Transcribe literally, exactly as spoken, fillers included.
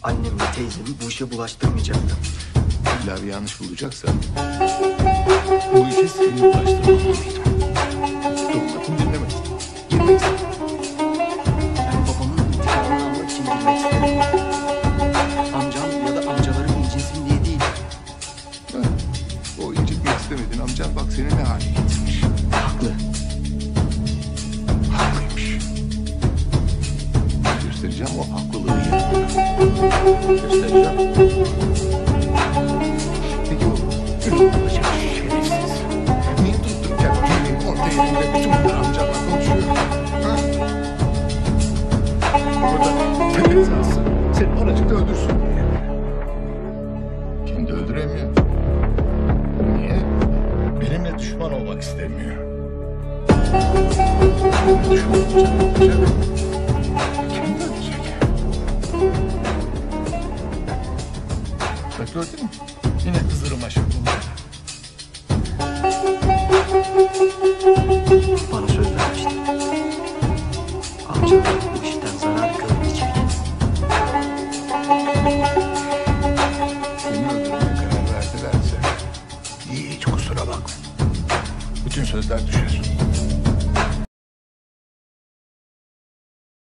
Annemle teyzemi bu işe bulaştırmayacaktım. İlla bir yanlış bulacaksa bu işe seni bulaştırmamalıydım. Dokunmadım, dinlemedim. Girmek istedim. Ben babamın intikamını almak için girmek istedim. Amcam ya da amcalarım incinsin diye değil. Ha, o incitmek istemedin amcan bak seni ne hale getirmiş. Haklı. Haklıymış. Göstereceğim o haklılığı yanına. Göstereceğim. Peki o ünlü olacak şerefsiz. Niye tuttun kendini orta yerinde bütün bunlar amcanla konuşuyor? Ha? Orada tepeniz alsın. Seni oracıkta öldürsün diye. Kendi öldüremiyor. Niye? Benimle düşman olmak istemiyor. Benimle düşman olacak. olacak. Kendi ölecek. Bak gördün mü? Yine kızırım aşık bunlar. Bana söz vermiştin. Amcalarım bu işten zarar görmeyecek. Seni öldürmeye karar verdilerse hiç kusura bakma. Bütün sözler düşer.